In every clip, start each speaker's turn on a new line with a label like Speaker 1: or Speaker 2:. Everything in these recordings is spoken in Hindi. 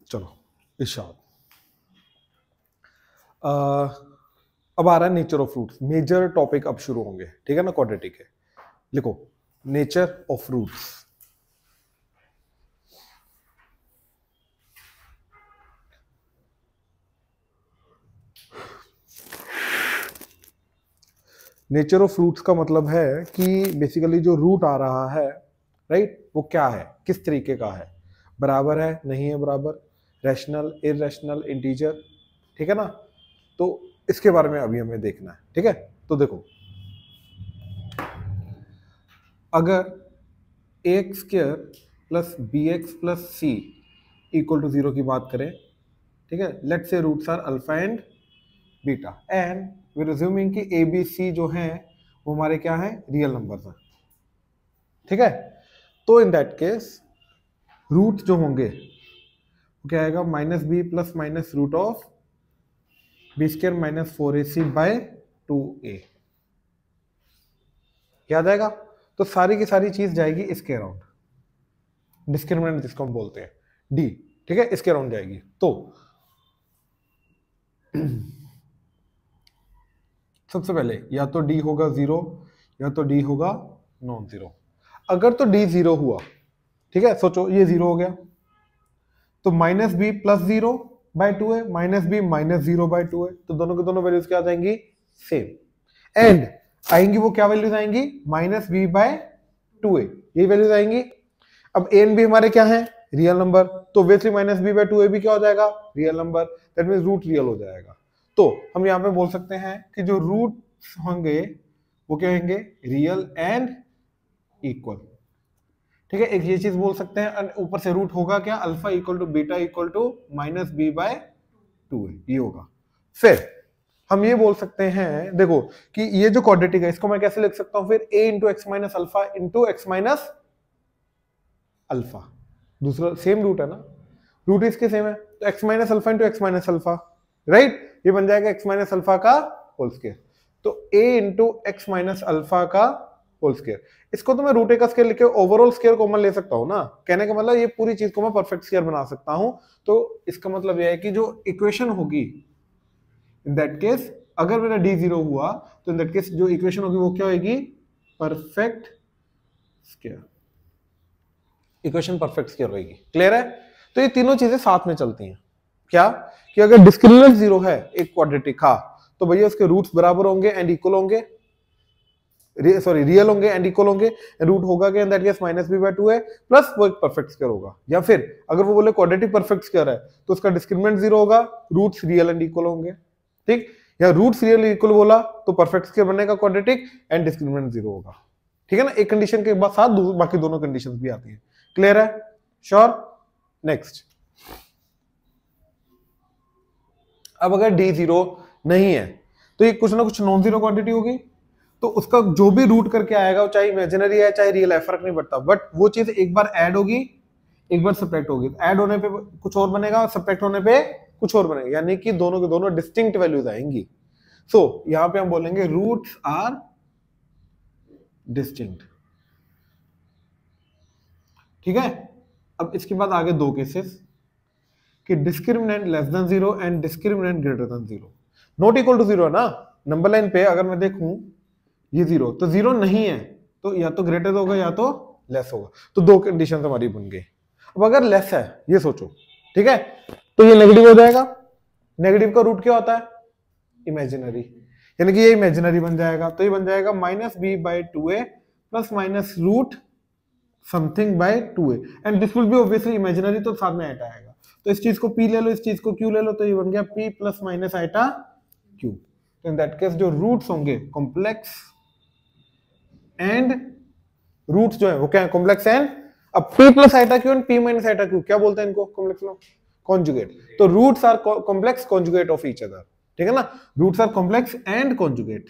Speaker 1: चलो इरशाद। अब आ रहा है nature of fruits. Major topic अब शुरू होंगे, ठीक है ना, क्वाड्रेटिक है। लिखो nature of fruits. Nature of fruits का मतलब है कि बेसिकली जो रूट आ रहा है, राइट, वो क्या है, किस तरीके का है, बराबर है, नहीं है बराबर, रैशनल, इररेशनल, इंटीजर, ठीक है ना। तो इसके बारे में अभी हमें देखना है, ठीक है। तो देखो, अगर ax square plus B x plus C equal to 0 की बात करें, ठीक है, let's say roots are alpha and beta and we assuming कि ए बी सी जो हैं वो हमारे क्या है, रियल नंबर्स हैं, ठीक है। तो इन दैट केस रूट जो होंगे वो क्या आएगा, minus B plus minus root of B square minus 4ac by 2a, याद आएगा। तो सारी की सारी चीज जाएगी इसके अराउंड, डिस्क्रिमिनेंट जिसको हम बोलते हैं डी, ठीक है, इसके अराउंड जाएगी। तो सबसे पहले या तो डी होगा 0 या तो डी होगा नॉन जीरो। अगर तो डी 0 हुआ, ठीक है, सोचो ये 0 हो गया, तो माइनस बी प्लस 0 बाय 2 है, माइनस बी माइनस 0 बाय 2 है, तो दोनों के दोनों वैल्यूज क्या आ जाएंगी, सेम। एंड आएंगी वो क्या वैल्यूज आएंगी, माइनस बी बाय 2a, ये वैल्यूज आएंगी। अब ए एंड बी हमारे क्या है, रियल नंबर, तो obviously minus B by 2a भी क्या हो जाएगा, real number, that means root real हो जाएगा। तो हम यहाँ पे बोल सकते हैं कि जो रूट होंगे वो क्या होंगे, रियल एंड इक्वल, ठीक है। एक ये चीज बोल सकते हैं, ऊपर से रूट होगा क्या, alpha equal to beta equal to minus B by 2 ये होगा। फिर हम ये बोल सकते हैं, देखो कि ये जो क्वाड्रेटिक है इसको मैं कैसे लिख सकता हूं फिर, a into X minus alpha into X minus alpha, दूसरा सेम रूट है ना, रूट इसके सेम है, तो X minus alpha into X minus alpha, right, ये बन जाएगा एक्स माइनस अल्फा का होल स्क्वायर। तो a into X minus alpha का होल स्क्वायर, इसको तो मैं रूट ए का स्क्वायर लिख के ओवरऑल स्क्वायर कॉमन ले सकता हूं ना, कहने का मतलब ये पूरी चीज को मैं परफेक्ट स्क्वायर बना सकता हूं। तो इसका मतलब यह है कि जो इक्वेशन होगी इन दैट केस, अगर मेरा डी 0 हुआ तो इन दैट केस जो इक्वेशन होगी वो क्या होगी, perfect square, equation perfect square होगी। क्लियर है। तो ये तीनों चीजें साथ में चलती हैं, क्या कि अगर डिस्क्रिमिनेंट 0 है एक क्वाड्रेटिक का, तो भैया उसके रूट्स बराबर होंगे एंड इक्वल होंगे, सॉरी रियल होंगे एंड इक्वल होंगे, रूट होगा क्या, in that case minus B by 2 है, प्लस वो एक परफेक्ट स्क्वायर होगा। या फिर अगर वो बोले क्वाड्रेटिक परफेक्ट स्क्वायर है तो उसका डिस्क्रिमिनेंट 0 होगा, रूट्स रियल एंड इक्वल होंगे, ठीक, या रूट्स रियल इक्वल बोला तो परफेक्ट स्क्वायर बनेगा क्वाड्रेटिक एंड डिस्क्रिमिनेंट 0 होगा, ठीक है ना। एक कंडीशन के बाद साथ बाकी दोनों कंडीशंस भी आती हैं। क्लियर है, श्योर। नेक्स्ट, अब अगर डी 0 नहीं है तो ये कुछ ना कुछ नॉन जीरो क्वांटिटी होगी, तो उसका जो भी रूट करके आएगा वो चाहे इमेजिनरी है चाहे रियल है फर्क नहीं पड़ता, बट वो चीज एक बार ऐड होगी एक बार सब्ट्रैक्ट होगी, ऐड होने पे कुछ और बनेगा और सब्ट्रैक्ट होने पे कुछ और बनेगा, यानी कि दोनों के दोनों डिस्टिंक्ट वैल्यूज आएंगी। सो यहां पे हम बोलेंगे रूट्स आर डिस्टिंक्ट, ठीक है। अब इसके बाद आगे दो केसेस कि discriminant less than 0 and discriminant greater than 0, not equal to 0 है ना, नंबर लाइन पे अगर मैं देखूं ये 0 तो 0 नहीं है, तो या तो ग्रेटर होगा या तो लेस होगा, तो दो कंडीशन हमारी बन गई। अब अगर लेस है ये सोचो, ठीक है, तो ये नेगेटिव हो जाएगा, नेगेटिव का रूट क्या होता है, इमेजिनरी, यानी कि ये इमेजिनरी बन जाएगा, तो ये बन जाएगा minus B by 2a plus minus root something by 2a and this will be obviously imaginary, तो साथ में आएगा, तो इस चीज को p ले लो इस चीज को q ले लो, तो ये बन गया p plus minus iota q। तो इन दैट केस जो रूट्स होंगे कॉम्प्लेक्स एंड रूट्स जो है वो क्या है, कॉम्प्लेक्स एंड, अब p plus iota q and p minus iota q क्या बोलते हैं इनको कॉम्प्लेक्स में, कॉन्जुगेट, तो roots are complex conjugate of each other, ठीक है ना, roots are complex and conjugate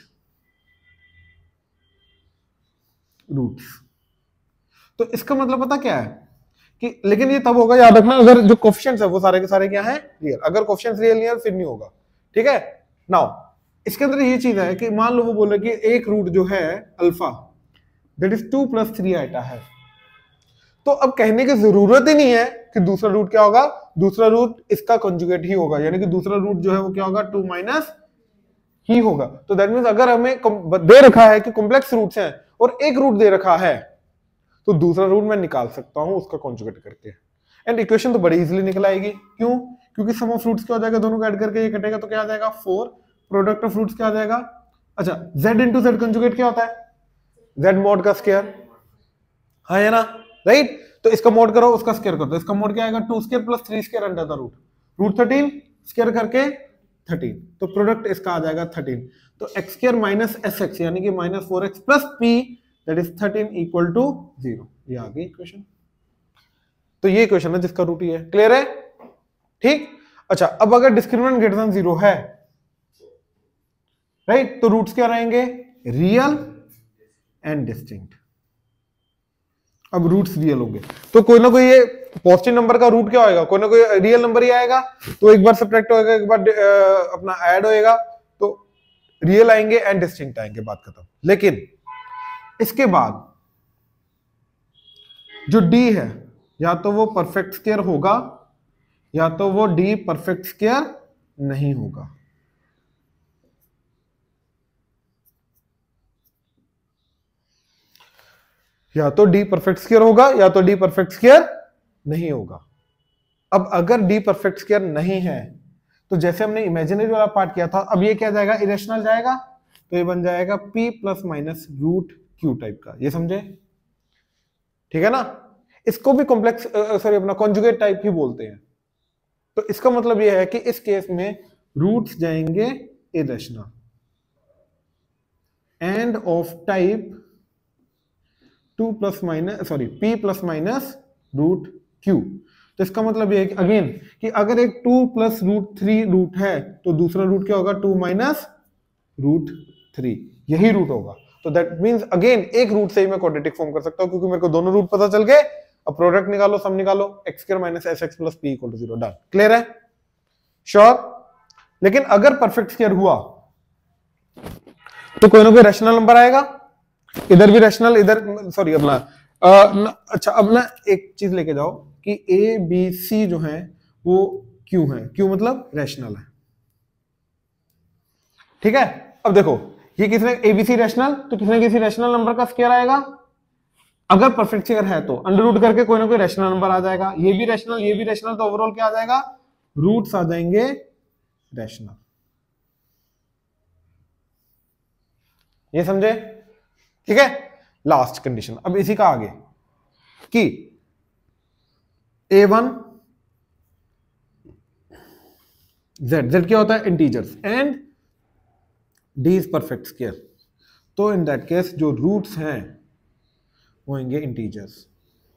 Speaker 1: roots. तो इसका मतलब पता क्या है कि, लेकिन ये तब होगा याद रखना अगर जो कोफिशिएंट्स है वो सारे के सारे क्या है, रियल, अगर कोफिशिएंट्स रियल नहीं है फिर नहीं होगा, ठीक है। नाउ इसके अंदर ये चीज है कि मान लो वो बोले कि एक रूट जो है alpha that is 2 plus 3 iota है, तो अब कहने की जरूरत ही नहीं है कि दूसरा रूट क्या होगा, दूसरा रूट इसका कंजुगेट ही होगा, यानी कि दूसरा रूट जो है वो क्या होगा 2 माइनस ही होगा। तो दैट मींस अगर हमें दे रखा है कि कॉम्प्लेक्स रूट्स हैं और एक रूट दे रखा है तो दूसरा रूट मैं निकाल सकता हूं उसका कंजुगेट करके, एंड इक्वेशन तो बड़ी इजीली निकल आएगी। क्यों? क्योंकि सम ऑफ रूट्स क्या हो जाएगा, दोनों को ऐड करके ये कटेगा तो क्या आ जाएगा 4, प्रोडक्ट ऑफ रूट्स क्या आ जाएगा, अच्छा z इंटू जेड कंजुगेट क्या होता है, z मॉड का स्क्वायर, हाँ है ना, राइट। तो इसका मॉड करो उसका स्क्वायर करो, तो इसका मॉड क्या आएगा 2 square plus 3 square under the root 13 square करके 13, तो प्रोडक्ट इसका आ जाएगा 13। तो x स्क्वायर माइनस sx यानी कि minus 4x plus p that is 13 equal to 0, ये आ गई इक्वेशन। तो ये इक्वेशन है जिसका रूट ही है, क्लियर है, ठीक। अच्छा अब अगर डिस्क्रिमिनेंट ग्रेटर देन 0 है, राइट, तो रूट्स क्या रहेंगे, रियल एंड डिस्टिंक्ट। अब रूट्स रियल होंगे तो कोई ना कोई ये पॉजिटिव नंबर का रूट क्या होएगा, कोई ना कोई रियल नंबर ही आएगा, तो एक बार सब्ट्रैक्ट होएगा, एक बार अपना ऐड होएगा, तो रियल आएंगे एंड डिस्टिंक्ट आएंगे, बात खत्म। लेकिन इसके बाद जो d है या तो वो परफेक्ट स्क्वायर होगा या तो वो d परफेक्ट स्क्वायर नहीं होगा। या तो d परफेक्ट स्क्वायर होगा या तो d परफेक्ट स्क्वायर नहीं होगा। अब अगर d परफेक्ट स्क्वायर नहीं है तो जैसे हमने इमेजिनरी वाला पार्ट किया था, अब ये क्या जाएगा, इरेशनल जाएगा, तो ये बन जाएगा p plus minus root Q type का, ये समझे, ठीक है ना। इसको भी कॉम्प्लेक्स सॉरी अपना कॉन्जुगेट टाइप ही बोलते हैं। तो इसका मतलब ये है कि इस केस में रूट्स जाएंगे irrational and of type 2 plus minus sorry p plus minus root q। तो इसका मतलब ये है कि अगेन कि अगर एक 2 प्लस रूट 3 रूट है तो दूसरा रूट क्या होगा 2 माइनस रूट 3, यही रूट होगा। तो दैट मींस अगेन एक रूट से ही मैं क्वाड्रेटिक फॉर्म कर सकता हूं क्योंकि मेरे को दोनों रूट पता चल गए। अब प्रोडक्ट निकालो, सम निकालो, x square minus sx plus p equal to 0, done, clear है, श्योर। लेकिन अगर परफेक्ट स्क्वायर हुआ तो कोई ना कोई रैशनल नंबर आएगा, इधर भी रैशनल, इधर सॉरी अपना अच्छा अब ना एक चीज लेके जाओ कि ए बी सी जो है वो क्यू है, क्यू मतलब रैशनल है, ठीक है। अब देखो ये किसने एबीसी रैशनल, तो किसने किसी रैशनल नंबर का स्क्वायर आएगा, अगर परफेक्ट स्क्वायर है तो अंडर रूट करके कोई ना कोई रैशनल नंबर आ जाएगा, ये भी रैशनल ये भी रैशनल, तो ओवरऑल क्या आ जाएगा, रूट्स आ जाएंगे रैशनल, ये समझे, ठीक है। लास्ट कंडीशन अब इसी का आगे कि a1 z क्या होता है, integers, and d is perfect square, तो इन दैट केस जो रूट्स हैं वो होंगे इंटीजर्स,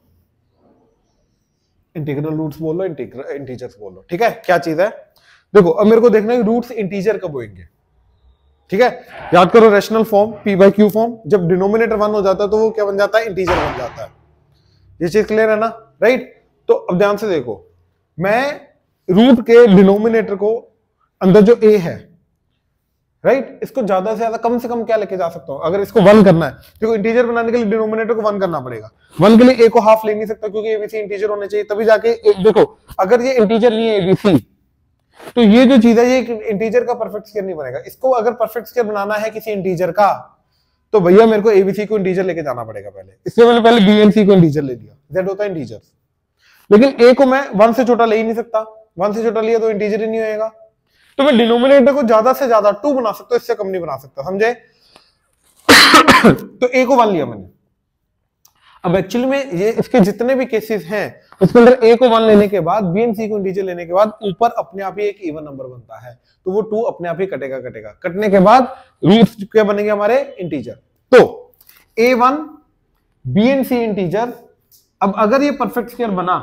Speaker 1: इंटीग्रल रूट्स बोल लो, इंटीजर्स बोल लो, ठीक है। क्या चीज है, देखो अब मेरे को देखना है रूट्स इंटीजर कब होंगे, ठीक है। याद करो rational form p by Q form, जब डिनोमिनेटर 1 हो जाता है तो वो क्या बन जाता है, इंटीजर बन जाता है, ये चीज क्लियर है ना, राइट। तो अब ध्यान से देखो, मैं रूट के डिनोमिनेटर को अंदर जो a है, राइट, इसको ज्यादा से ज्यादा कम से कम क्या लेके जा सकता हूं, अगर इसको 1 करना है, देखो इंटीजर बनाने के लिए डिनोमिनेटर को 1 करना पड़ेगा, 1 के लिए a को हाफ ले नहीं सकता क्योंकि एबीसी इंटीजर होने चाहिए, तभी जाके देखो अगर ये इंटीजर नहीं है एबीसी तो ये जो चीज है ये इंटीजर का परफेक्ट स्क्वायर नहीं बनेगा। इसको अगर परफेक्ट स्क्वायर बनाना है किसी इंटीजर का तो भैया मेरे को एबीसी को इंटीजर लेके जाना पड़ेगा पहले, इससे मैंने पहले बी एंड सी को इंटीजर ले लिया, जेड होता है इंटीजर, लेकिन ए को मैं 1 से छोटा ले ही नहीं सकता, 1 से छोटा लिया तो इंटीजर ही नहीं होएगा, तो मैं डिनोमिनेटर को ज्यादा से ज्यादा 2 बना सकता हूं, इससे कम नहीं बना सकता, समझे। तो ए को 1 लिया मैंने, अब एक्चुअली में ये इसके जितने भी केसेस हैं उसके अंदर ए को 1 लेने के बाद बी एंड सी को इंटीजर लेने के बाद ऊपर अपने आप ही एक इवन नंबर बनता है, तो वो 2 अपने आप ही कटेगा, कटने के बाद रूट्स क्या बनेंगे हमारे, इंटीजर। तो a1 B and C integer, अब अगर ये परफेक्ट स्क्वायर बना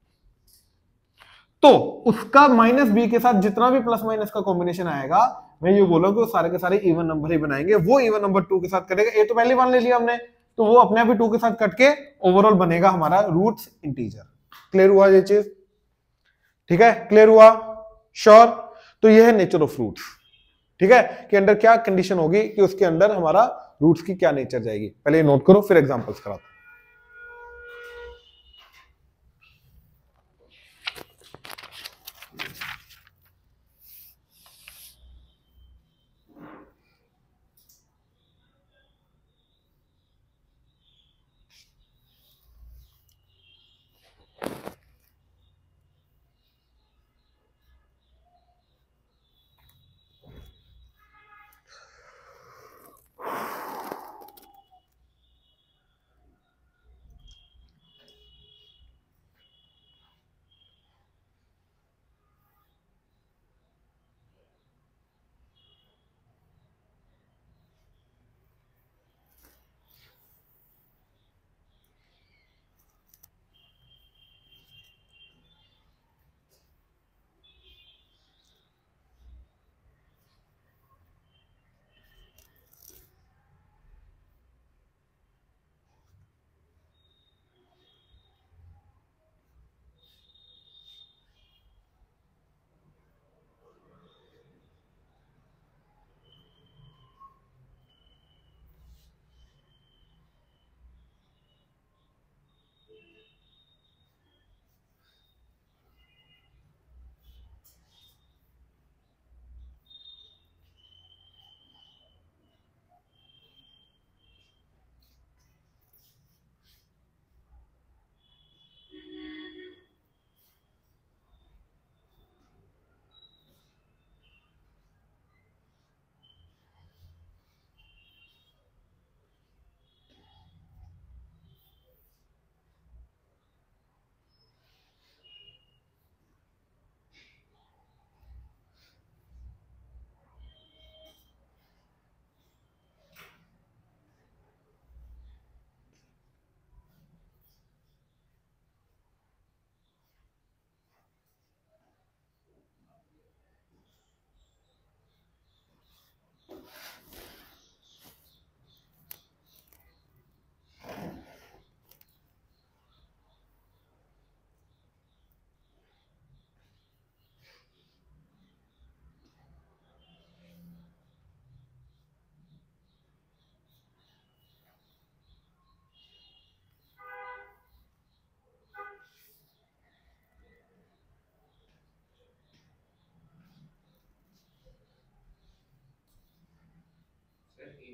Speaker 1: तो उसका माइनस बी के साथ जितना भी प्लस माइनस का कॉम्बिनेशन आएगा, मैं ये बोलूं कि वो सारे के सारे इवन नंबर ही बनाएंगे, वो इवन नंबर 2 के साथ कटेगा, ए तो पहले 1 ले लिया हमने, तो वो अपने आप ही 2 के साथ कट के ओवरऑल बनेगा हमारा रूट्स इंटीजर। क्लियर हुआ ये चीज, ठीक है, क्लियर हुआ, श्योर। तो ये है नेचर ऑफ रूट्स, ठीक है, कि अंदर क्या कंडीशन होगी कि उसके अंदर हमारा रूट्स की क्या नेचर जाएगी, पहले नोट करो फिर एग्जांपल्स कराता हूं।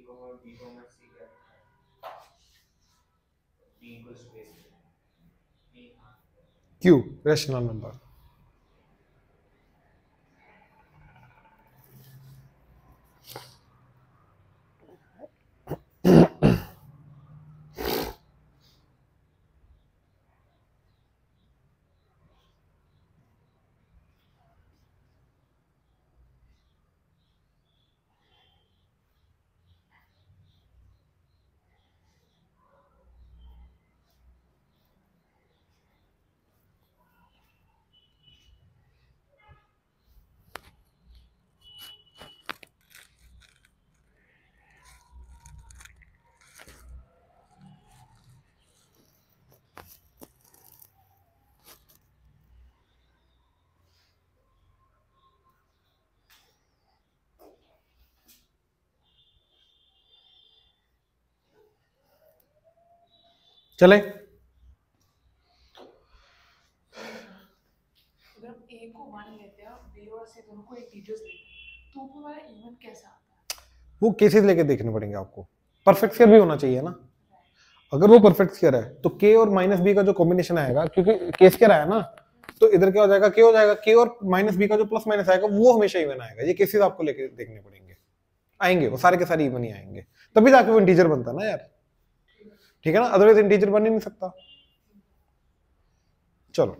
Speaker 1: Q rational number. चले
Speaker 2: अगर हम a को 1 लेते हैं और b और c दोनों को इंटीजर्स लेते हैं तो वो हमारा इवन कैसा आता है?
Speaker 1: वो केसेस लेके देखने पड़ेंगे आपको। परफेक्ट स्क्वायर भी होना चाहिए ना। अगर वो परफेक्ट स्क्वायर है तो k और माइनस बी का जो कॉम्बिनेशन आएगा, क्योंकि k स्क्वायर आया ना, तो इधर क्या हो जाएगा, k हो जाएगा। k और माइनस बी का जो प्लस माइनस आएगा वो हमेशा इवन आएगा। ये केसेस आपको लेके देखने पड़ेंगे, आएंगे वो सारे के सारे इवन ही आएंगे, तभी जाके वो इंटीजर बनता ना यार। ठीक है ना, अदरवाइज इंटीजर बन ही नहीं सकता। चलो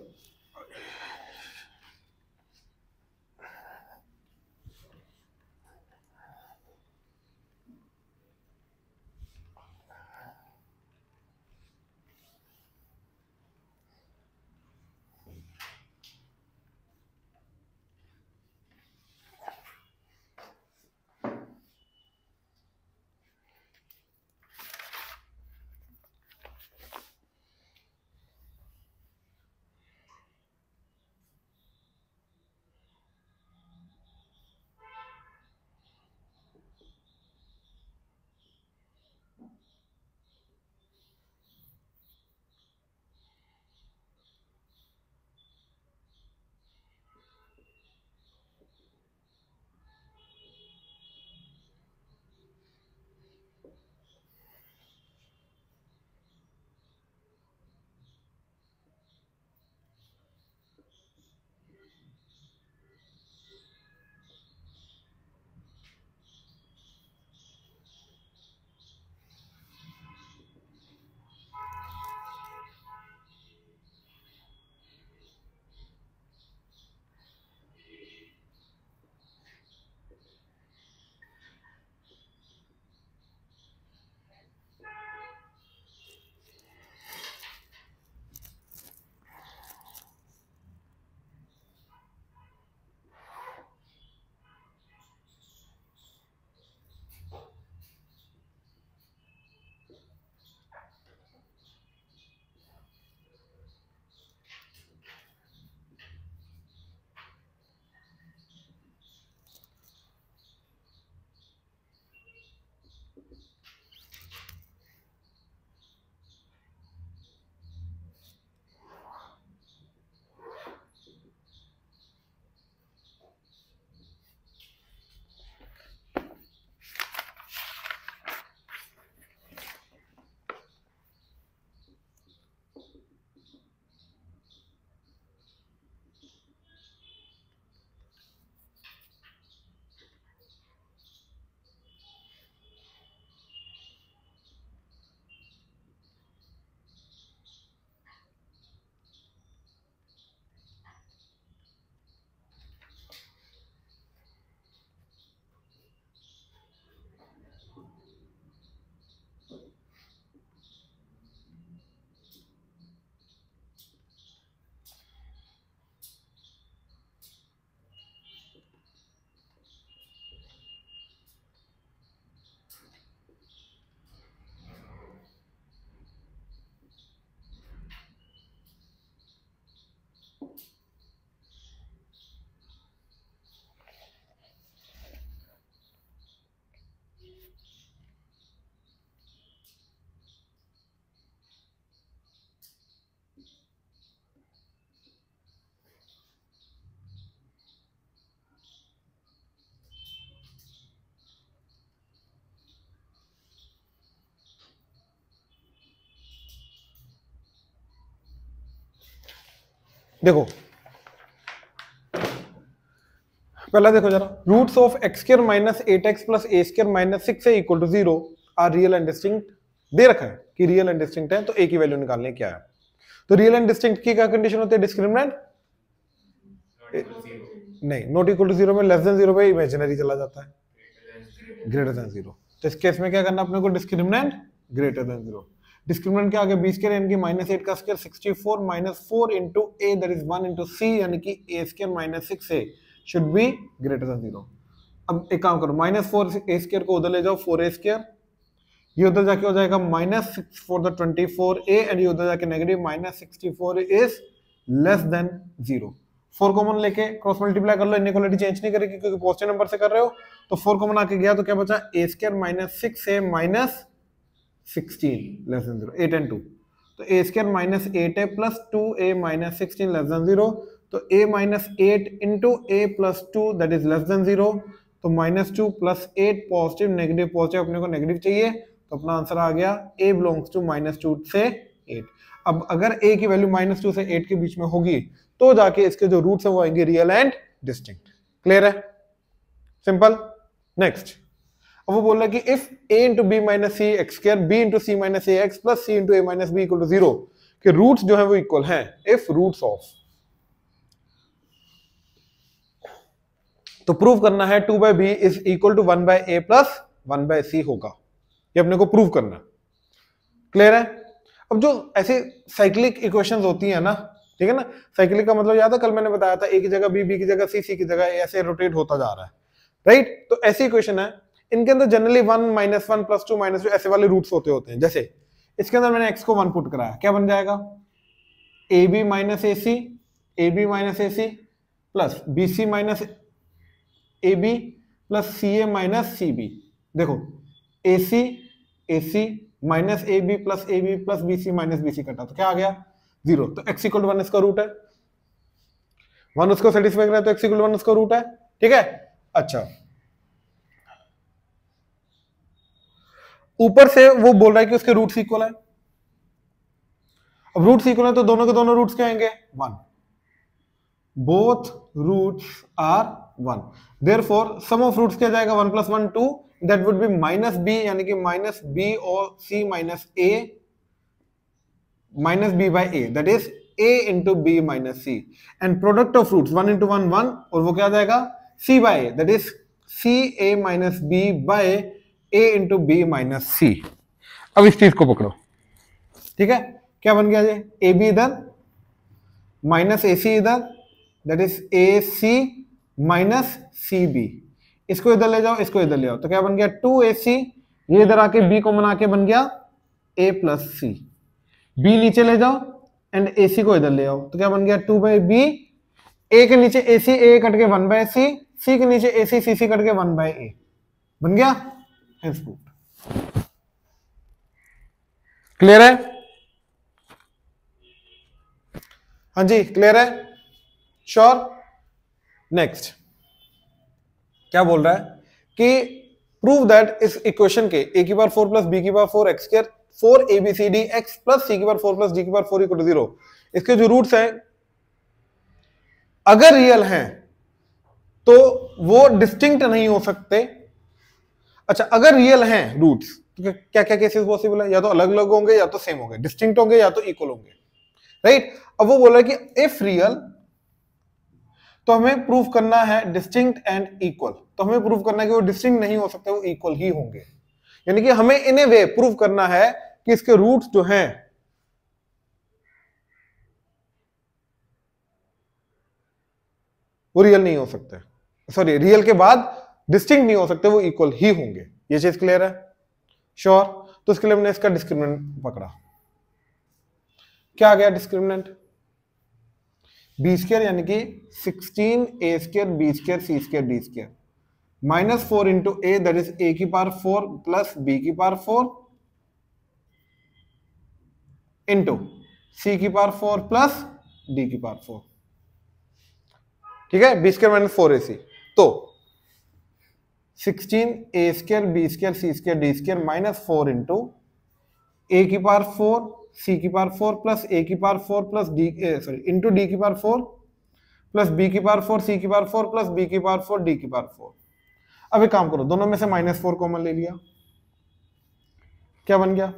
Speaker 1: देखो पहला देखो जरा, roots of X square minus 8x plus A square minus 6 equal to 0 are real and distinct. दे रखा है कि रियल एंड डिस्टिंक्ट है, तो ए की वैल्यू निकालने क्या है। तो रियल एंड डिस्टिंक्ट की क्या कंडीशन होती है, डिस्क्रिमिनेंट नहीं, नॉट इक्वल टू 0 में लेस देन 0 पे इमेजिनरी चला जाता है, ग्रेटर देन 0। तो इस केस में क्या करना अपने को, डिस्क्रिमिनेंट ग्रेटर देन 0। डिस्क्रिमिनेंट के आगे बी स्क्वायर यानी कि माइनस 8 का square 64 minus 4 into A that is 1 into C यानी कि A square minus 6a should be greater than 0। अब एक काम करो, माइनस 4 ए स्क्वायर को उधर ले जाओ, 4a स्क्वायर, ये उधर जाके हो जाएगा minus 6 for the 24a and ये उधर जाके negative minus 64 is less than 0। 4 common लेके क्रॉस मल्टीप्लाई कर लो, इनइक्वालिटी चेंज नहीं करेगी क्योंकि पॉजिटिव नंबर से कर रहे हो। तो 4 कॉमन आके गया तो क्या बचा, a square minus 6a minus 16 less than 0, 8 and 2। तो a square minus 8a plus 2a minus 16 less than 0। तो a minus 8 into a plus 2 that is less than 0। तो minus 2 plus 8 positive negative positive, अपने को नेगेटिव चाहिए तो अपना आंसर आ गया a बिलोंग्स टू माइनस 2 से 8। अब अगर a की वैल्यू माइनस 2 से 8 के बीच में होगी तो जाके इसके जो रूट्स है वो आएंगे रियल एंड डिस्टिंक्ट। क्लियर है, सिंपल। नेक्स्ट, अब वो बोल रहा है कि if a into B minus C X square b into C minus A X plus C into A minus B equal to 0 के रूट्स जो है वो इक्वल हैं, इफ रूट्स ऑफ, तो प्रूव करना है 2 by B is equal to 1 by A plus 1 by C होगा, ये अपने को प्रूव करना है। क्लियर है। अब जो ऐसे साइक्लिक इक्वेशंस होती है ना, ठीक है ना, साइक्लिक का मतलब याद है कल मैंने बताया था, ए की जगह बी, बी की जगह सी, सी की जगह ए, ऐसे रोटेट होता जा रहा है, राइट। तो ऐसी इक्वेशन है, इनके अंदर जनरली 1 माइनस 1 प्लस 2 माइनस 2 ऐसे वाले रूट्स होते हैं। जैसे इसके अंदर मैंने x को 1 पुट कराया, क्या बन जाएगा, A B minus A C plus B C minus A B plus C A minus C B. देखो A C minus A B plus B C minus B C कटा तो क्या आ गया, 0। तो x इक्वल टू 1 इसका रूट है, 1 उसको सेटिस्फाई कर रहा है तो x इक्वल टू 1 उसका रूट है, ठीक है। अच्छा, ऊपर से वो बोल रहा है कि उसके रूट्स इक्वल है। अब रूट्स इक्वल है तो दोनों के दोनों रूट्स क्या आएंगे, 1। Both roots are 1, therefore sum of roots क्या जाएगा, 1 प्लस 1 2, that would be minus B यानी कि माइनस बी और C minus B by A, that is a into B minus C, and product of roots 1 into 1 1, और वो क्या जाएगा c by A, that is C A minus B by a into B minus C. अब इस चीज को पकड़ो, ठीक है, क्या बन गया ये, ए बी इधर माइनस ए सी इधर, that is A C minus C B. इसको इधर ले जाओ, इसको इधर ले आओ, तो क्या बन गया 2ac, ये इधर आके b कॉमन आके बन गया a प्लस सी। b नीचे ले जाओ एंड ac को इधर ले आओ, तो क्या बन गया 2 बाई बी, a के नीचे ac, a कट के 1 बाय सी, c के नीचे ac, c कट के 1 बाय a, बन गया हेंस प्रूव्ड। क्लियर है, हाँ जी क्लियर है, श्योर। नेक्स्ट क्या बोल रहा है कि प्रूव दैट इस इक्वेशन के a की पावर 4 प्लस b की power 4 X square 4 abcd x plus c की पावर 4 प्लस d की पावर 4 इक्वल टू 0, इसके जो रूट्स हैं अगर रियल हैं तो वो डिस्टिंक्ट नहीं हो सकते। अच्छा, अगर रियल हैं रूट्स तो क्या क्या केसेस पॉसिबल है, या तो अलग अलग होंगे या तो सेम होंगे, डिस्टिंक्ट होंगे या तो इक्वल होंगे, राइट। अब वो बोल रहा है कि इफ रियल, तो हमें प्रूव करना है डिस्टिंक्ट एंड इक्वल, तो हमें प्रूव करना है कि वो डिस्टिंक्ट नहीं हो सकते, वो इक्वल ही होंगे, यानी कि हमें इन ए वे प्रूव करना है कि इसके रूट्स जो हैं वो रियल नहीं हो सकते, सॉरी रियल के बाद डिस्टिंक्ट नहीं हो सकते, वो इक्वल ही होंगे। ये चीज क्लियर है, श्योर। तो इसके लिए हमने इसका डिस्क्रिमिनेंट पकड़ा, क्या आ गया डिस्क्रिमिनेंट, बी स्क्वायर यानी कि 16 A square B square C square D square minus 4 into A, that is A की पावर 4 प्लस बी की पावर 4 इंटू सी की पावर 4 प्लस डी की पावर 4, ठीक है, बी स्क्वायर माइनस 4ac। तो 16 A square B square C square D square minus 4 into A की पावर 4 सी की पावर 4 प्लस ए की power 4 plus D sorry into D की पावर 4 प्लस बी की पावर 4 सी की पावर 4 प्लस बी की पावर 4 डी की पावर 4। अब एक काम करो, दोनों में से -4 कॉमन ले लिया, क्या बन गया?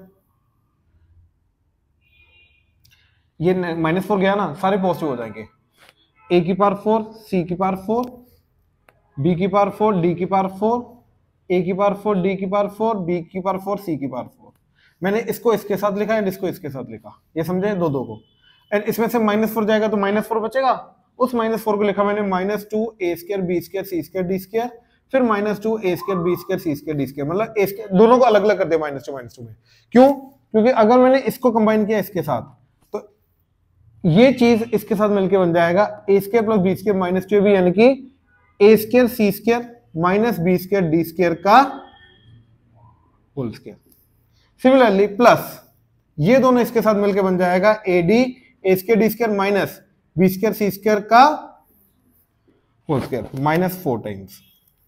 Speaker 1: ये -4 गया ना, सारे पॉजिटिव हो जाएंगे। ए की पावर 4 सी की पावर 4 बी की पावर 4 डी की पावर 4 ए की पावर 4 डी की पावर 4 बी की पावर 4 सी की पावर 4। मैंने इसको इसके साथ लिखा एंड इसको इसके साथ लिखा, ये समझे, दो दो को। एंड इसमें से -4 जाएगा तो -4 बचेगा, उस -4 को लिखा मैंने -2 A square B square C square D square, फिर -2 A square B square C square D square, मतलब ए स्क्वायर दोनों को अलग अलग कर दिया -2 में। क्यों? क्योंकि अगर मैंने इसको कंबाइन किया इसके साथ तो ये चीज इसके साथ मिलकर बन जाएगा A square plus B square -2ab, यानी कि A square C square minus B square D square का होल स्क्वायर। सिमिलरली प्लस ये दोनों इसके साथ मिलकर बन जाएगा A D A square D square minus B square C square का होल स्क्वायर -4 टाइम्स।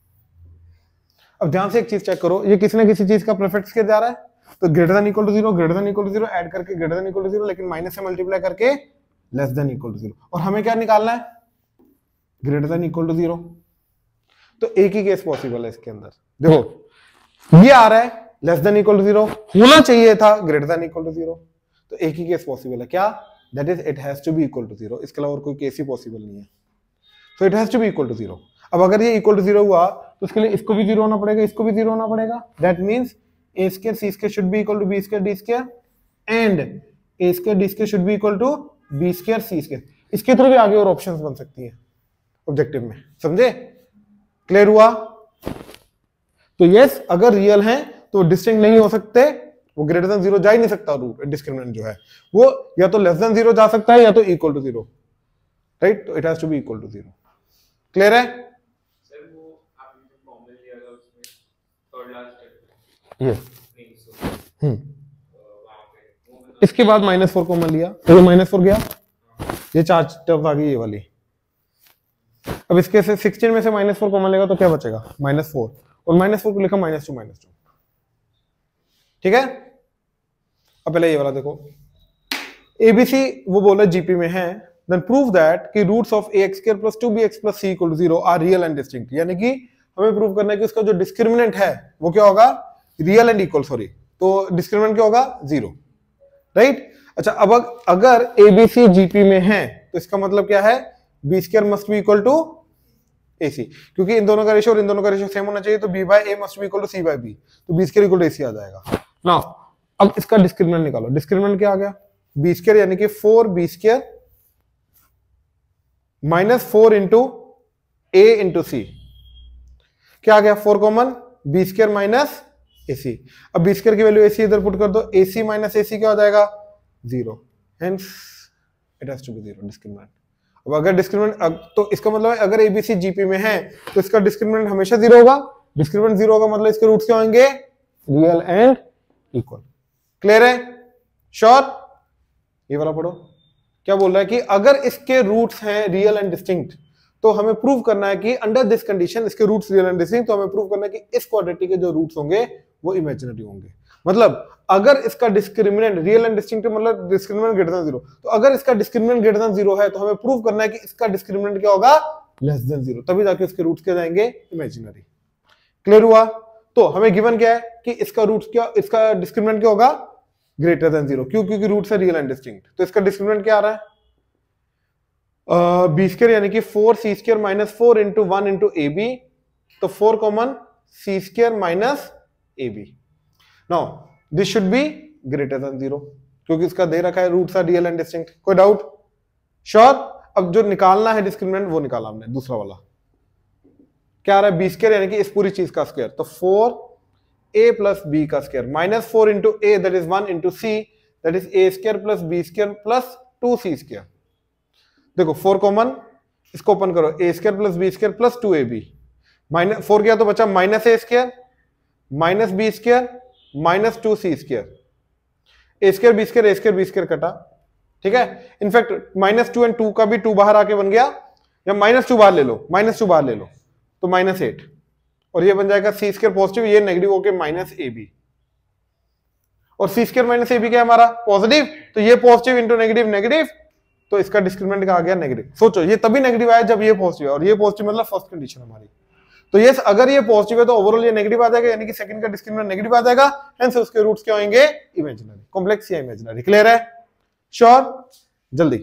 Speaker 1: अब ध्यान से एक चीज चेक करो, ये किसी ना किसी चीज का परफेक्ट स्क्वायर जा रहा है, तो greater than equal to 0 greater than equal to 0 add करके ग्रेटर देन इक्वल टू 0, लेकिन माइनस से मल्टीप्लाई करके लेस देन इक्वल टू 0। और हमें क्या निकालना है? Greater than equal to 0। तो एक ही केस पॉसिबल है इसके अंदर। देखो ये आ रहा है लेस देन इक्वल टू 0, होना चाहिए था ग्रेटर देन इक्वल टू 0, तो एक ही केस पॉसिबल है, क्या? That is it has to be equal to 0, इसके अलावा और कोई केस ही पॉसिबल नहीं है। तो it has to be equal to 0। अब अगर ये इक्वल टू 0 हुआ तो उसके लिए इसको भी 0 होना पड़ेगा, इसको भी 0 होना पड़ेगा। That means a square C square should be equal to b square D square and a square D square should be equal to b square C square. इसके थ्रू भी आगे और ऑप्शंस बन सकती है ऑब्जेक्टिव में, समझे? क्लियर हुआ? तो यस, अगर रियल है तो डिस्टिंक्ट नहीं हो सकते, वो ग्रेटर देन 0 जा ही नहीं सकता। रूट डिस्क्रिमिनेंट जो है वो या तो लेस देन 0 जा सकता है या तो इक्वल टू 0, राइट? तो it has to be equal to 0। Clear है?
Speaker 3: सर वो आपने जो फॉर्मूला दिया था उसमें थर्ड लास्ट स्टेप
Speaker 1: यस।
Speaker 3: वहां पे
Speaker 1: इसके बाद -4 कॉमन लिया, तो ये -4 गया, ये 4 टर्म्स आ गई ये वाली। अब इसके से 16 में से -4 कॉमन लेगा तो क्या बचेगा? -4, और -4 को लिखा -2। ठीक है? अब पहले ये वाला देखो, एबीसी वो बोला जीपी में है, देन प्रूव दैट कि roots of ax square plus 2bx plus c equal to 0 are real and distinct. यानी कि हमें प्रूव करना है कि उसका जो डिस्क्रिमिनेंट है वो क्या होगा? रियल एंड इक्वल, सॉरी, तो डिस्क्रिमिनेंट क्या होगा? 0, राइट? अच्छा, अब अगर एबीसी जीपी में है तो इसका मतलब क्या है? B square must be equal to AC, क्योंकि इन दोनों का रेशियो और इन दोनों का रेशियो सेम होना चाहिए, तो b by a must be equal to c by b, तो b square equal to AC आ जाएगा। नाउ अब इसका डिस्क्रिमिनेंट निकालो। डिस्क्रिमिनेंट क्या आ गया? b स्क्वायर यानी कि 4b square minus 4 into a into c, क्या आ गया? 4 common, b square minus AC। अब b स्क्वायर की वैल्यू AC इधर पुट कर दो, AC माइनस AC क्या हो जाएगा? 0, hence it has to be 0 discriminant. अब अगर डिस्क्रिमिनेंट, तो इसका मतलब है अगर एबीसी जीपी में है तो इसका डिस्क्रिमिनेंट हमेशा 0 होगा। डिस्क्रिमिनेंट 0 होगा मतलब इसके रूट्स क्या होंगे? Real and equal. क्लियर है? श्योर? ये वाला पढ़ो, क्या बोल रहा है कि अगर इसके रूट्स हैं रियल एंड डिस्टिंक्ट तो हमें प्रूव करना है कि अंडर दिस कंडीशन इसके रूट्स रियल एंड डिस्टिंक्ट, तो हमें प्रूव करना है कि इस क्वाड्रेटिक के जो रूट्स होंगे वो इमेजिनरी होंगे। मतलब अगर इसका डिस्क्रिमिनेंट रियल एंड डिस्टिंक्ट मतलब डिस्क्रिमिनेंट ग्रेटर देन 0, तो अगर इसका डिस्क्रिमिनेंट ग्रेटर देन 0 है तो हमें प्रूव करना है कि इसका डिस्क्रिमिनेंट क्या होगा? लेस देन 0, तभी जाके उसके रूट्स क्या जाएंगे? इमेजिनरी। क्लियर हुआ? तो हमें गिवन क्या है कि इसका रूट्स क्या, इसका डिस्क्रिमिनेंट क्या होगा? Greater than 0। क्यों? क्योंकि रूट्स है रियल एंड डिस्टिंक्ट, तो इसका डिस्क्रिमिनेंट क्या आ रहा है? बी स्क्वायर यानी कि 4c square minus 4 into 1 into ab, तो 4 common c square minus ab। Now this should be greater than 0, क्योंकि इसका दे रखा है roots are real and distinct. कोई डाउट? श्योर? अब जो निकालना है डिस्क्रिमिनेंट वो निकाला हमने, दूसरा वाला क्या आ रहा है? बी स्क्वायर यानी कि इस पूरी चीज का स्क्वायर, तो 4a प्लस b का square minus 4 into a that is 1 into c that is a square plus b square plus 2c square. देखो 4 कॉमन, इसको ओपन करो, a square plus b square plus 2ab, minus 4 गया तो बचा minus a square minus b square minus 2c square, a square b square a square b square कटा। ठीक है? इनफैक्ट -2 एंड 2 का भी 2 बाहर आके बन गया, या -2 बाहर ले लो, -2 बाहर ले लो तो -8, और ये बन जाएगा c स्क्वायर पॉजिटिव, ये नेगेटिव होके -ab। और सी स्क्वायर माइनस ए बी क्या है हमारा पॉजिटिव, तो ये पॉजिटिव इंटू नेगेटिव नेगेटिव, तो इसका डिस्क्रिमिनेंट का आ गया नेगेटिव। सोचो ये तभी नेगेटिव आया जब ये पॉजिटिव है, और ये पॉजिटिव मतलब फर्स्ट कंडीशन हमारी। तो ये अगर ये पॉजिटिव है तो ओवरऑल ये नेगेटिव आ जाएगा, यानी कि सेकंड का डिस्क्रिमिनेंट नेगेटिव आ जाएगा, हेंस उसके रूट्स क्या होंगे इमेजिनरी, कॉम्प्लेक्स या इमेजिनरी। क्लियर है? श्योर? जल्दी।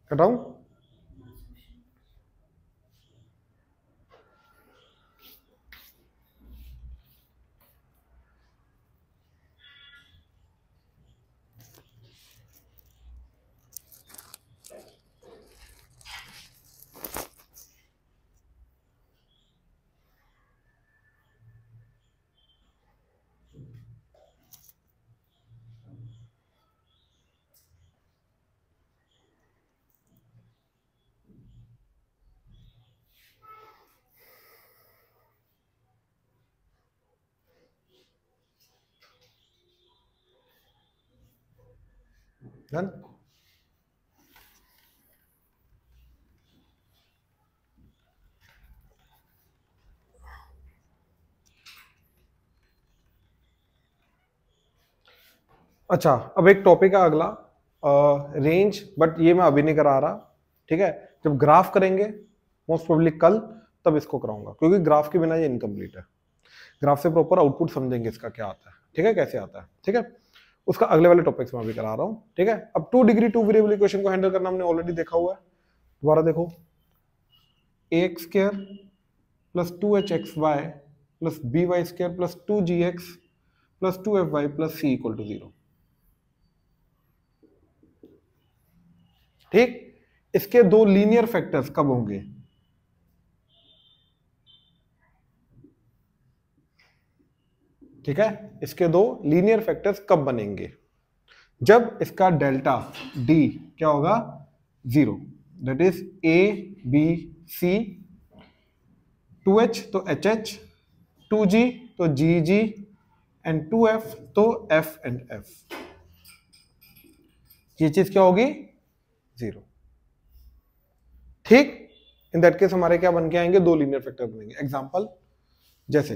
Speaker 1: हटाऊं? डन। अच्छा, अब एक टॉपिक है अगला, रेंज, बट ये मैं अभी नहीं करा रहा, ठीक है? जब ग्राफ करेंगे मोस्ट प्रोबेबली कल, तब इसको कराऊंगा, क्योंकि ग्राफ के बिना ये इनकम्प्लीट है। ग्राफ से प्रॉपर आउटपुट समझेंगे इसका क्या आता है, ठीक है, कैसे आता है, ठीक है? उसका अगले वाले टॉपिक्स में अभी करा रहा हूँ, ठीक है? अब 2 डिग्री 2 वेरिएबल इक्वेशन को हैंडल करना हमने ऑलरेडी देखा हुआ है। दोबारा देखो, ax square plus 2hxy plus by square plus 2gx plus 2fy plus c equal to 0। ठीक, इसके 2 लीनियर फैक्टर्स कब होंगे? ठीक है, इसके 2 लीनियर फैक्टर्स कब बनेंगे? जब इसका डेल्टा d क्या होगा? 0, that is a b c, 2h तो hh, 2g तो gg एंड 2f तो f एंड f। ये चीज क्या होगी? 0। ठीक, इन दैट केस हमारे क्या बन के आएंगे? 2 लीनियर फैक्टर बनेंगे। एग्जांपल जैसे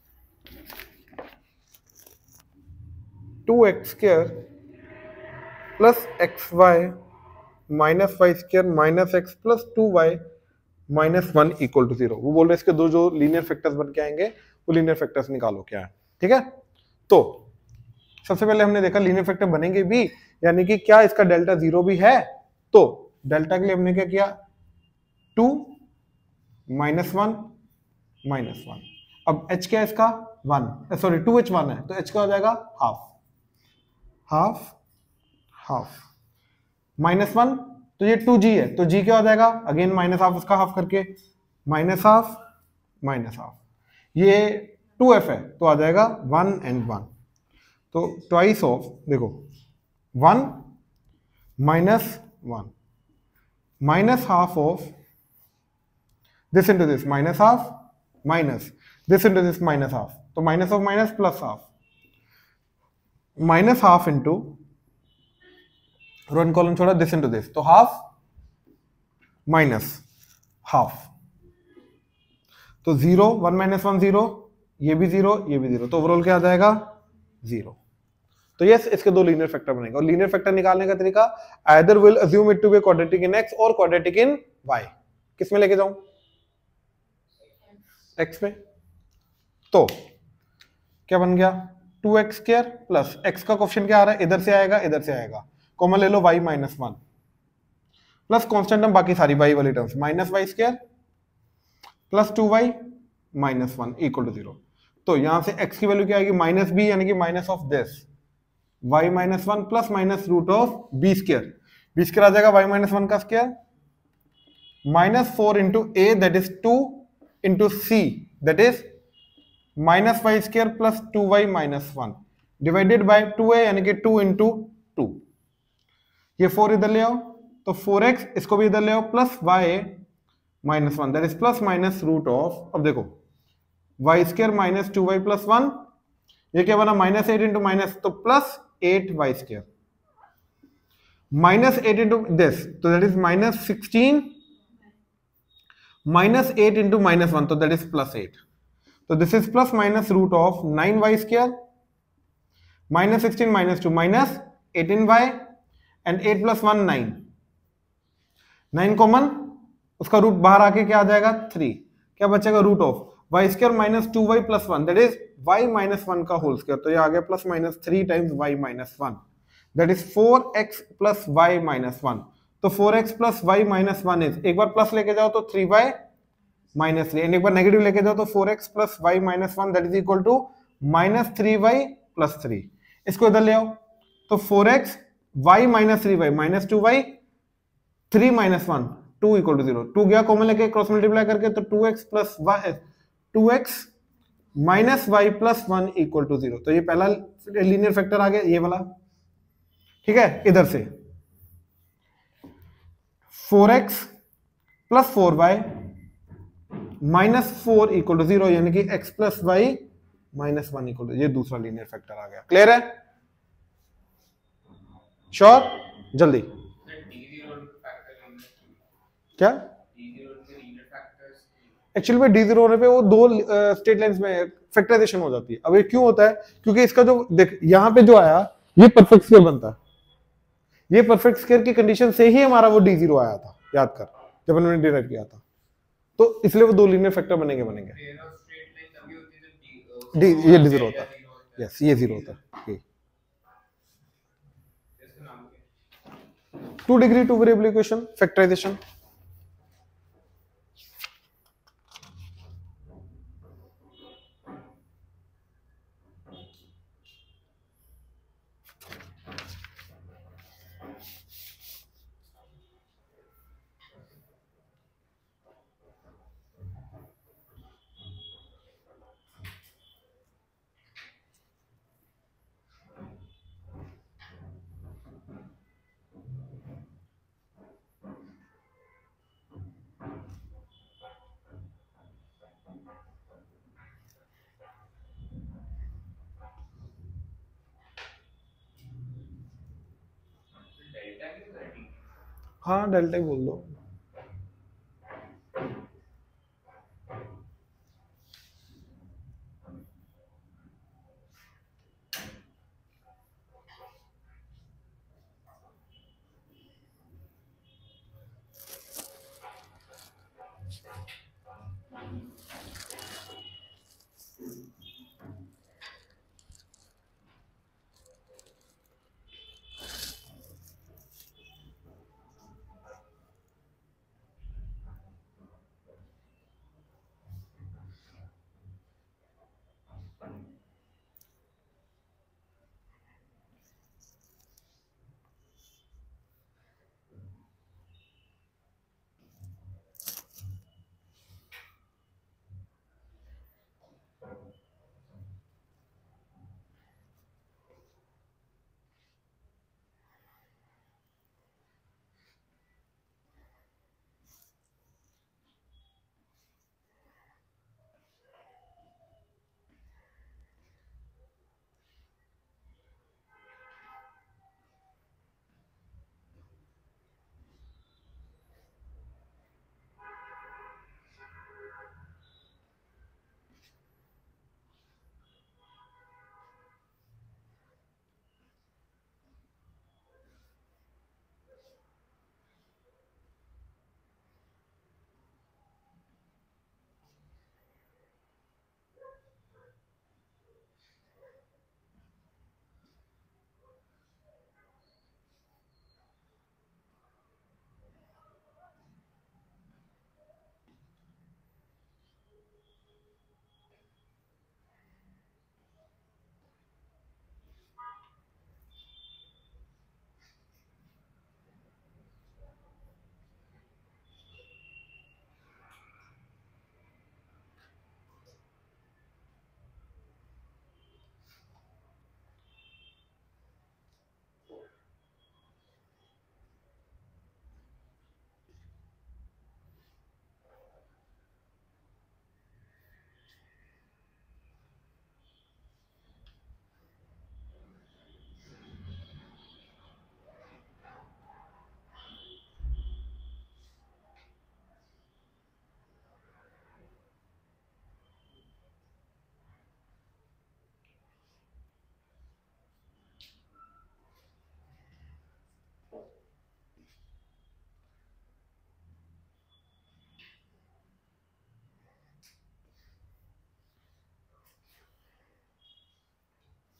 Speaker 1: 2x square plus xy minus y square minus x plus 2y minus 1 equal to 0। वो बोल रहे इसके 2 जो लीनियर फैक्टर्स बन के आएंगे वो लीनियर फैक्टर्स निकालो क्या है, ठीक है? तो सबसे पहले हमने देखा लीनियर फैक्टर बनेंगे भी, यानी कि क्या इसका डेल्टा 0 भी है? तो डेल्टा के लिए हमने क्या किया? 2 माइनस 1 माइनस 1। अब h क्या है इसका? 1, सॉरी 2h 1 है, तो h क्या हो जाएगा? Half, half, half. माइनस 1 तो ये 2g है, तो g क्या हो जाएगा? अगेन माइनस हाफ, उसका हाफ करके माइनस हाफ माइनस हाफ। ये 2f है तो आ जाएगा 1 एंड 1, तो ट्वाइस ऑफ, देखो 1 minus 1 minus half of this into this, minus half minus this into this, minus half, तो minus of minus plus half, minus half into one column छोड़ा दिस इंटू दिस, तो हाफ माइनस हाफ, तो 0 1 माइनस 1 0, ये भी 0 ये भी 0, तो ओवरऑल क्या आ जाएगा? 0। तो यस, इसके 2 लीनियर फैक्टर बनेंगे। और लीनियर फैक्टर निकालने का तरीका, either will assume it to be quadratic in x और क्वाड्रेटिक इन y। किस में लेके जाऊं? x में। तो क्या बन गया? 2x स्क्वायर प्लस x का कोएफिशिएंट क्या आ रहा है? इधर से आएगा इधर से आएगा, कॉमन ले लो y minus 1 plus constant term बाकी सारी y वाली terms, minus y square plus 2y minus 1 equal to 0। तो यहां से x की वैल्यू क्या आएगी? माइनस b, यानी कि minus of this y minus 1 plus minus root of b square, b square आ जाएगा y माइनस 1 का square, minus 4 into a that is 2 into c that is minus y square plus 2y minus 1 divided by 2a, यानी कि 2 इंटू 2। ये 4 इधर ले आओ तो 4x, इसको भी इधर ले आओ, plus y minus 1 that is plus minus root of, अब देखो y square minus 2y plus 1, ये क्या बना? माइनस 8 इंटू माइनस, तो plus 8y square, minus 8 into this, तो that is minus 16, minus 8 into minus 1, तो दैट इज प्लस 8, तो this is plus minus root of 9y square, minus 16 minus 2 minus 18y and 8 plus 1 9, 9 common, उसका रूट बाहर आके क्या आ जाएगा? 3, क्या बचेगा? Root of y square minus 2y plus 1 that is y minus 1 का होल स्क्वायर, तो ये आ गया plus minus 3 times y minus 1 that is 4x plus y minus 1, तो 4x plus y minus 1 is, एक बार प्लस लेके जाओ तो 3y माइनस 3, एक बार नेगेटिव लेके जाओ तो 4x plus y minus 1 that is equal to minus 3y plus 3। इसको इधर ले आओ तो 4x y minus 3y minus 2y 3 minus 1 2 equal to 0, 2 गया कॉमन लेके क्रॉस मल्टीप्लाई करके तो 2x plus y 2x minus y plus 1 equal to 0। तो ये पहला लीनियर फैक्टर आ गया ये वाला, ठीक है। इधर से 4x plus 4y minus 4 equal to 0, यानी कि x plus y minus 1 equal to, ये दूसरा लीनियर फैक्टर आ गया। क्लियर है? श्योर? जल्दी क्या एक्चुअली में d0 होने पे वो दो स्टेट लाइंस में फैक्टराइजेशन हो जाती है। अब ये क्यों होता है? क्योंकि इसका जो देख यहां पे जो आया ये परफेक्ट स्क्वायर बनता है, ये परफेक्ट स्क्वायर की कंडीशन से ही हमारा वो d0 आया था, याद कर जब हमने डिराइव किया था। तो इसलिए वो दो लीनियर फैक्टर बनेंगे डी, ये d0 होता है, यस ये 0 होता है। 2 डिग्री 2 वेरिएबल इक्वेशन फैक्टराइजेशन। हाँ डेल्टा ही बोल दो।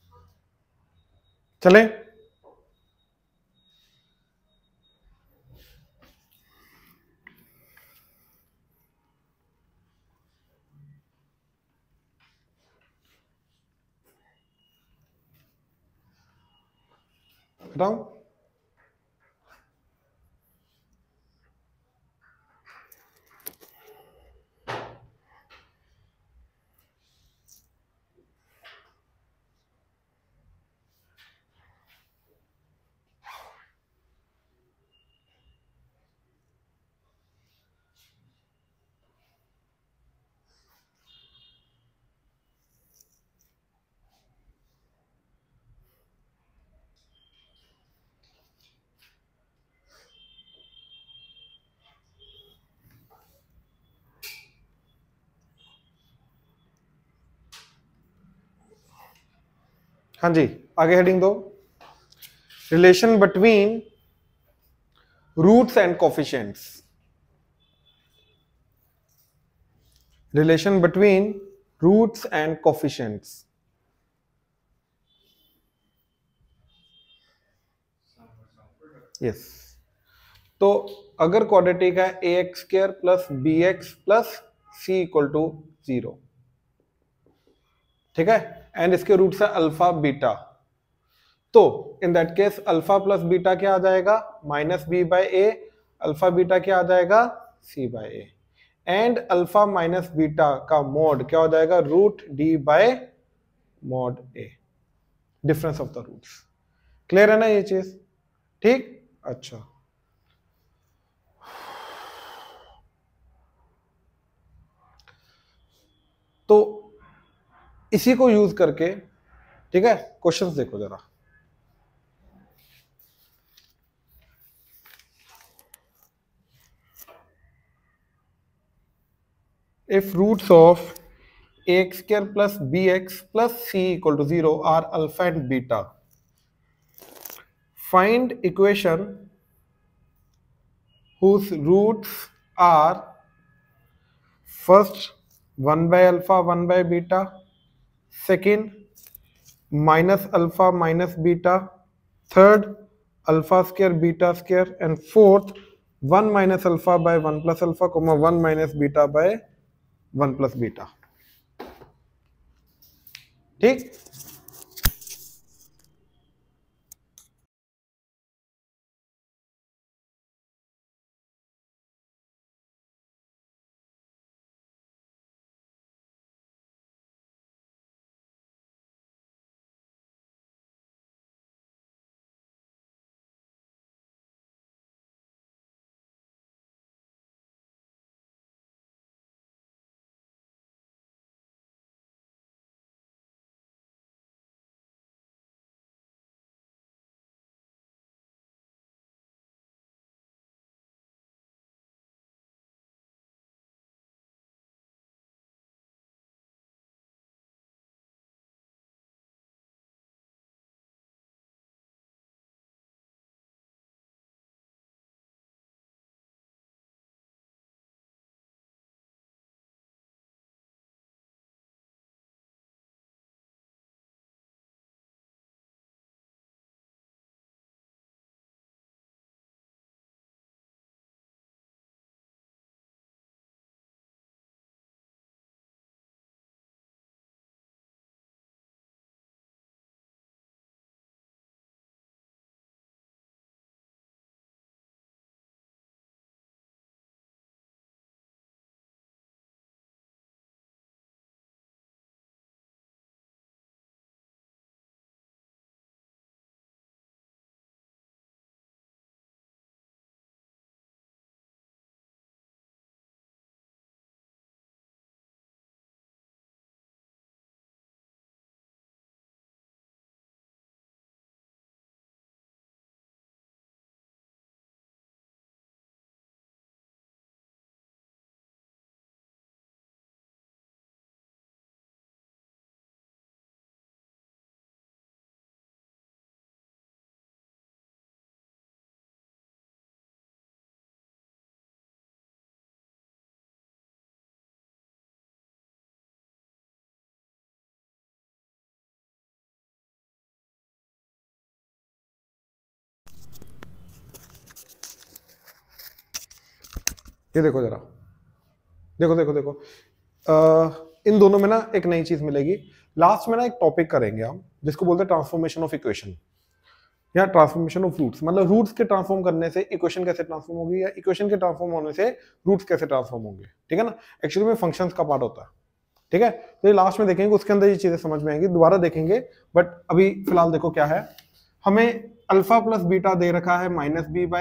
Speaker 1: चले हटाऊं? हाँ जी, आगे हेडिंग दो, relation between roots and coefficients. Relation between roots and coefficients. Yes, तो अगर क्वाड्रेटिक है a x square plus B x plus C equal to 0, ठीक है, एंड इसके रूट्स है अल्फा बीटा, तो in that case alpha plus beta क्या आ जाएगा, minus B by a, alpha beta क्या आ जाएगा, c by a, and alpha minus beta का मोड क्या हो जाएगा, root d by mod a, difference of the roots. Clear है ना ये चीज? ठीक, अच्छा, तो इसी को यूज करके, ठीक है, क्वेश्चंस देखो जरा। If roots of ax square plus bx plus c equal to 0 are alpha and beta, find equation whose roots are first 1 by alpha 1 by beta, second minus alpha minus beta, third alpha square beta square, and fourth 1 minus alpha by 1 plus alpha comma 1 minus beta by 1 plus beta। ठीक, ये देखो जरा, देखो देखो देखो, इन दोनों में ना एक नई चीज मिलेगी। लास्ट में ना एक टॉपिक करेंगे हम जिसको बोलते हैं ट्रांसफॉर्मेशन ऑफ इक्वेशन। या ट्रांसफॉर्मेशन ऑफ रूट्स, मतलब रूट्स के ट्रांसफॉर्म करने से इक्वेशन कैसे ट्रांसफॉर्म होगी या इक्वेशन के ट्रांसफॉर्म होने से रूट्स कैसे ट्रांसफॉर्म होंगे, ठीक है ना। एक्चुअली में फंक्शंस का पार्ट होता है, ठीक है। तो ये लास्ट में देखेंगे, उसके अंदर ये चीजें समझ में आएंगी, दोबारा देखेंगे। बट अभी फिलहाल देखो क्या है, हमें अल्फा प्लस बीटा दे रखा है माइनस बी बाय